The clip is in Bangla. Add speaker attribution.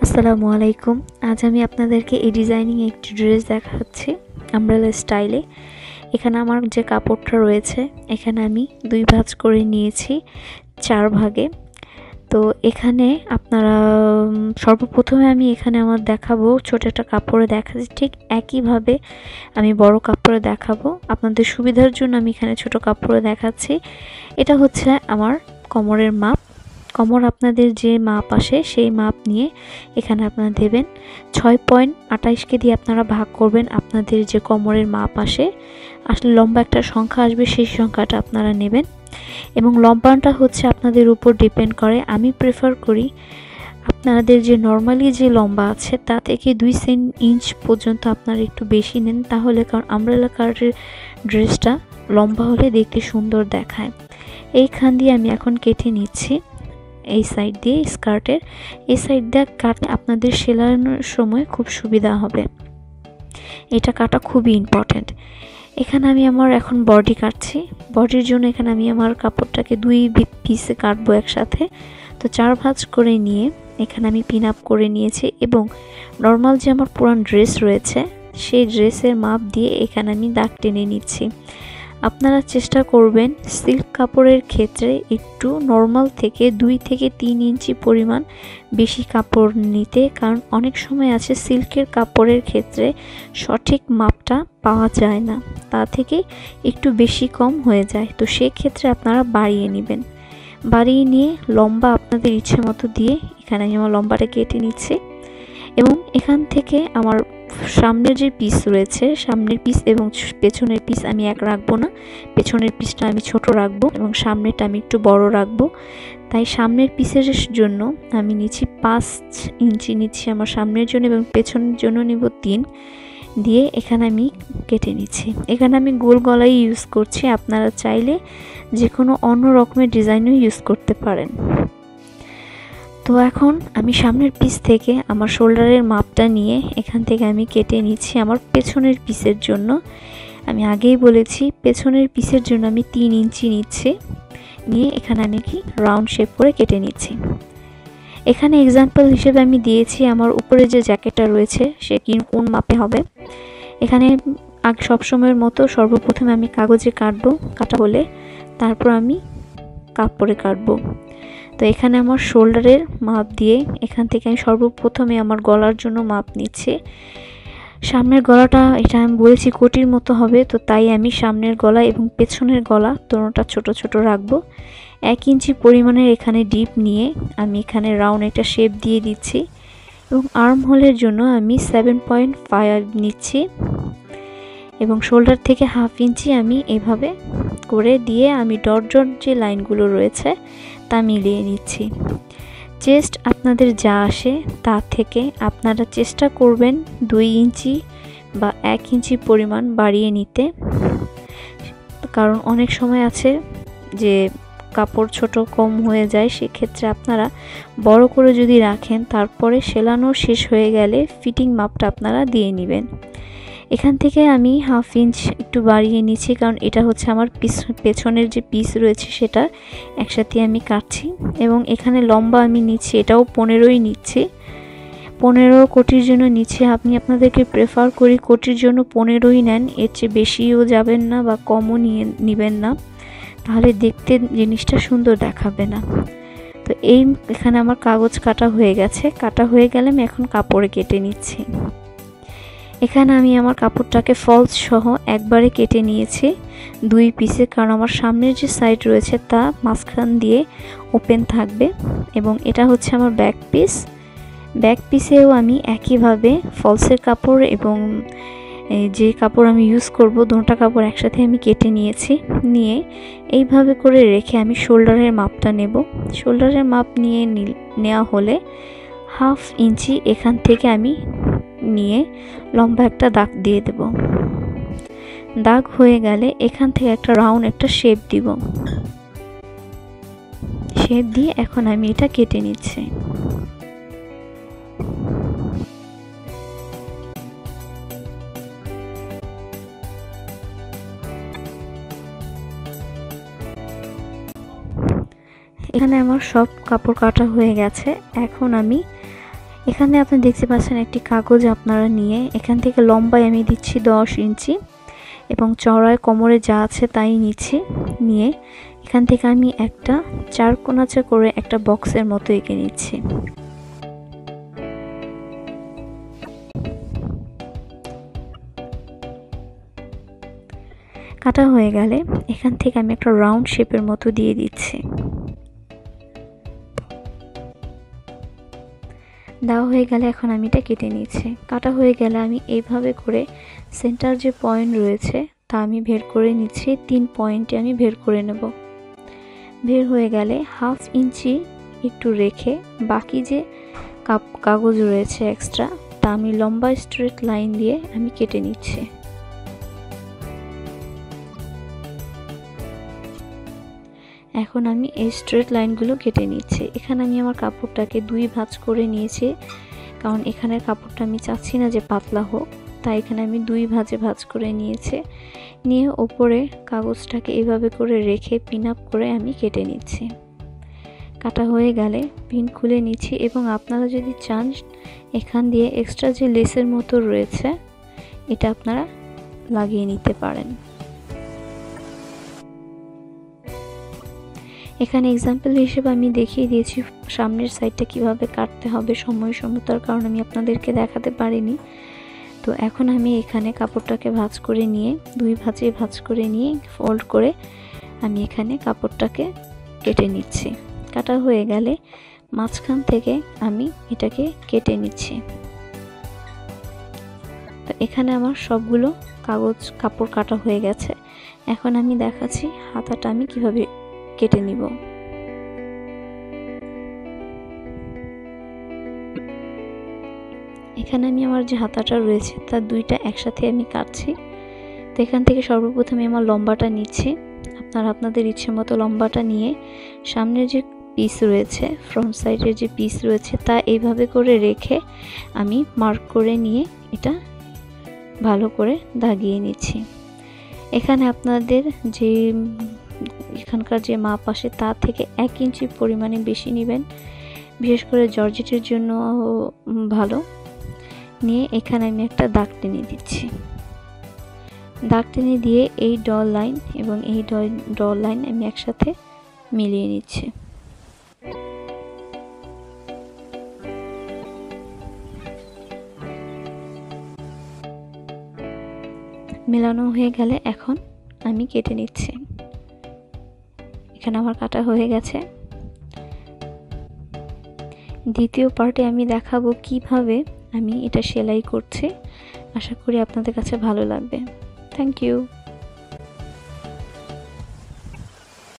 Speaker 1: আসসালামু আলাইকুম। আজ আমি আপনাদেরকে এই ডিজাইনিং একটি ড্রেস দেখাচ্ছি আমব্রেলা স্টাইলে। এখানে আমার যে কাপড়টা রয়েছে এখানে আমি 2 ভাঁজ করে নিয়েছি 4 ভাগে। তো এখানে আপনারা সর্বপ্রথমে আমি এখানে আমার দেখাবো ছোট একটা কাপড়ে দেখাচ্ছি, ঠিক একইভাবে আমি বড় কাপড়ে দেখাবো। আপনাদের সুবিধার জন্য আমি এখানে ছোট কাপড়ে দেখাচ্ছি। এটা হচ্ছে আমার কোমরের মাপ। কোমর আপনাদের যে মাপ আসে সেই মাপ নিয়ে এখানে আপনারা দেবেন 6.28কে দিয়ে আপনারা ভাগ করবেন আপনাদের যে কোমরের মাপ আসলে লম্বা একটা সংখ্যা আসবে, সেই সংখ্যাটা আপনারা নেবেন এবং লম্বাটা হচ্ছে আপনাদের উপর ডিপেন্ড করে। আমি প্রেফার করি আপনাদের যে নর্মালি যে লম্বা আছে তা থেকে 2 ইঞ্চ পর্যন্ত আপনারা একটু বেশি নেন, তাহলে কারণ আমব্রেলা কাটের ড্রেসটা লম্বা হলে দেখতে সুন্দর দেখায়। এইখান দিয়ে আমি এখন কেটে নিচ্ছি এই সাইড দিয়ে, স্কার্টের এই সাইড দিয়ে কাটলে আপনাদের সেলানোর সময় খুব সুবিধা হবে। এটা কাটা খুবই ইম্পর্টেন্ট। এখানে আমি আমার এখন বডি কাটছি। বডির জন্য এখানে আমি আমার কাপড়টাকে 2 পিসে কাটবো একসাথে। তো 4 ভাঁজ করে নিয়ে এখানে আমি পিন আপ করে নিয়েছি এবং নর্মাল যে আমার পুরান ড্রেস রয়েছে সেই ড্রেসের মাপ দিয়ে এখানে আমি দাগ টেনে নিচ্ছি। আপনারা চেষ্টা করবেন সিল্ক কাপড়ের ক্ষেত্রে একটু নর্মাল থেকে 2 থেকে 3 ইঞ্চি পরিমাণ বেশি কাপড় নিতে, কারণ অনেক সময় আছে সিল্কের কাপড়ের ক্ষেত্রে সঠিক মাপটা পাওয়া যায় না, তা থেকে একটু বেশি কম হয়ে যায়। তো সেক্ষেত্রে আপনারা বাড়িয়ে নেবেন। বাড়িয়ে নিয়ে লম্বা আপনাদের ইচ্ছে মতো দিয়ে এখানে আমি আমার লম্বাটা কেটে নিচ্ছি এবং এখান থেকে আমার সামনের যে পিস রয়েছে, সামনের পিস এবং পেছনের পিস আমি এক রাখবো না। পেছনের পিসটা আমি ছোট রাখবো এবং সামনেরটা আমি একটু বড় রাখবো। তাই সামনের পিসের জন্য আমি নিচ্ছি 5 ইঞ্চি নিচ্ছি আমার সামনের জন্য এবং পেছনের জন্য নিব 3 দিয়ে এখানে আমি কেটে নিচ্ছি। এখানে আমি গোল গলাই ইউজ করছি, আপনারা চাইলে যে কোনো অন্য রকমের ডিজাইনও ইউজ করতে পারেন। তো এখন আমি সামনের পিস থেকে আমার শোল্ডারের মাপটা নিয়ে এখান থেকে আমি কেটে নিচ্ছি আমার পেছনের পিসের জন্য। আমি আগেই বলেছি পেছনের পিসের জন্য আমি 3 ইঞ্চি নিচ্ছি, নিয়ে এখানে আমি কি রাউন্ড শেপ করে কেটে নিচ্ছি। এখানে এক্সাম্পল হিসেবে আমি দিয়েছি আমার উপরে যে জ্যাকেটটা রয়েছে সে কোন মাপে হবে। এখানে সবসময়ের মতো সর্বপ্রথমে আমি কাগজে কাটবো, কাটা হলে তারপর আমি কাপড়ে কাটবো। তো এখানে আমার শোল্ডারের মাপ দিয়ে এখান থেকে আমি সর্বপ্রথমে আমার গলার জন্য মাপ নিচ্ছি। সামনের গলাটা এটা আমি বলেছি কোটির মতো হবে, তো তাই আমি সামনের গলা এবং পেছনের গলা দুটোটা ছোট ছোট রাখবো। 1 ইঞ্চি পরিমাণের এখানে ডিপ নিয়ে আমি এখানে রাউন্ড একটা শেপ দিয়ে দিচ্ছি এবং আর্ম হোলের জন্য আমি 7.5 নিচ্ছি এবং শোল্ডার থেকে 1/2 ইঞ্চি আমি এভাবে করে দিয়ে আমি ডট ডট যে লাইনগুলো রয়েছে তা মিলিয়ে নিচ্ছি। চেস্ট আপনাদের যা আসে তা থেকে আপনারা চেষ্টা করবেন 2 ইঞ্চি বা 1 ইঞ্চি পরিমাণ বাড়িয়ে নিতে, কারণ অনেক সময় আছে যে কাপড় ছোট কম হয়ে যায়। সেক্ষেত্রে আপনারা বড় করে যদি রাখেন তারপরে সেলানো শেষ হয়ে গেলে ফিটিং মাপটা আপনারা দিয়ে নেবেন। এখান থেকে আমি 1/2 ইঞ্চ একটু বাড়িয়ে নিচ্ছি, কারণ এটা হচ্ছে আমার পেছনের যে পিস রয়েছে সেটা একসাথে আমি কাটছি এবং এখানে লম্বা আমি নিচ্ছি, এটাও 15ই নিচ্ছি। 15 কোটির জন্য নিচ্ছি। আমি আপনাদেরকে প্রেফার করি কোটির জন্য 15ই নেন, এর চেয়ে বেশিও যাবেন না বা কমও নেবেন না, তাহলে দেখতে জিনিসটা সুন্দর দেখাবে না। তো এখানে আমার কাগজ কাটা হয়ে গেছে। কাটা হয়ে গেলে আমি এখন কাপড়ে কেটে নিচ্ছি। এখানে আমি আমার কাপড়টাকে ফলস সহ একবারে কেটে নিয়েছি 2 পিসে, কারণ আমার সামনের যে সাইড রয়েছে তা মাঝখান দিয়ে ওপেন থাকবে এবং এটা হচ্ছে আমার ব্যাক পিস। ব্যাক পিসেও আমি একইভাবে ফলসের কাপড় এবং যে কাপড় আমি ইউজ করব দুটো কাপড় একসাথে আমি কেটে নিয়েছি। নিয়ে এইভাবে করে রেখে আমি শোল্ডারের মাপটা নেব। শোল্ডারের মাপ নিয়ে নেওয়া হলে 1/2 ইঞ্চি এখান থেকে আমি নিয়ে লম্বা একটা দাগ দিয়ে দেব। দাগ হয়ে গেলে এখান থেকে একটা রাউন্ড একটা শেপ দিব। শেপ দিয়ে এখন আমি এটা কেটে নিচ্ছি। এখানে আমার সব কাপড় কাটা হয়ে গেছে। এখন আমি এখানে আপনি দেখতে পাচ্ছেন একটি কাগজ আপনারা নিয়ে এখান থেকে লম্বায় আমি দিচ্ছি 10 ইঞ্চি এবং চওড়ায় কোমরে যা আছে তাই নিচ্ছি। নিয়ে এখান থেকে আমি একটা 4 কোণাচে করে একটা বক্সের মতো এঁকে নিচ্ছি। কাটা হয়ে গেলে এখান থেকে আমি একটা রাউন্ড শেপের মতো দিয়ে দিচ্ছি। দেওয়া হয়ে গেলে এখন আমি এটা কেটে নিচ্ছি। কাটা হয়ে গেলে আমি এইভাবে করে সেন্টার যে পয়েন্ট রয়েছে তা আমি বের করে নিচ্ছি। 3 পয়েন্টে আমি বের করে নেব। বের হয়ে গেলে 1/2 ইঞ্চি একটু রেখে বাকি যে কাগজ রয়েছে এক্সট্রা তা আমি লম্বা স্ট্রেট লাইন দিয়ে আমি কেটে নিচ্ছি। এখন আমি এই স্ট্রেট লাইনগুলো কেটে নিচ্ছি। এখানে আমি আমার কাপড়টাকে 2 ভাঁজ করে নিয়েছি, কারণ এখানের কাপড়টা আমি চাচ্ছি না যে পাতলা হোক, তাই এখানে আমি 2 ভাঁজে ভাঁজ করে নিয়েছি। নিয়ে ওপরে কাগজটাকে এইভাবে করে রেখে পিন আপ করে আমি কেটে নিচ্ছি। কাটা হয়ে গেলে পিন খুলে নিচ্ছি এবং আপনারা যদি চান এখান দিয়ে এক্সট্রা যে লেসের মতো রয়েছে এটা আপনারা লাগিয়ে নিতে পারেন। এখানে এক্সাম্পল হিসেবে আমি দেখিয়ে দিয়েছি সামনের সাইডটা কিভাবে কাটতে হবে। সময় সমতার কারণে আমি আপনাদেরকে দেখাতে পারিনি। তো এখন আমি এখানে কাপড়টাকে ভাঁজ করে নিয়ে 2 ভাঁজে ভাঁজ করে নিয়ে ফোল্ড করে আমি এখানে কাপড়টাকে কেটে নিচ্ছি। কাটা হয়ে গেলে মাঝখান থেকে আমি এটাকে কেটে নিচ্ছি। তো এখানে আমার সবগুলো কাপড় কাটা হয়ে গেছে। এখন আমি দেখাচ্ছি হাতাটা আমি কিভাবে কেটে নিব। এখানে আমি আমার যে হাতাটা রয়েছে তার 2টা একসাথে আমি কাটছি। তো এখান থেকে সর্বপ্রথমে আমার লম্বাটা নিচ্ছি। আপনারা আপনাদের ইচ্ছে মতো লম্বাটা নিয়ে সামনের যে পিস রয়েছে, ফ্রন্ট সাইডের যে পিস রয়েছে তা এইভাবে করে রেখে আমি মার্ক করে নিয়ে এটা ভালো করে দাগিয়ে নিচ্ছি। এখানে আপনাদের যে এখানকার যে মাপ আসে তা থেকে 1 ইঞ্চি পরিমাণে বেশি নেবেন, বিশেষ করে জর্জেটের জন্য ভালো। নিয়ে এখানে আমি একটা দাগ টেনে দিচ্ছি। দাগ টেনে দিয়ে এই ডল লাইন এবং এই ডল লাইন আমি একসাথে মিলিয়ে নিচ্ছি। মেলানো হয়ে গেলে এখন আমি কেটে নিচ্ছি। এখানে আমার কাটা হয়ে গেছে। দ্বিতীয় পার্টে আমি দেখাবো কিভাবে আমি এটা সেলাই করছি। আশা করি আপনাদের কাছে ভালো লাগবে। Thank you.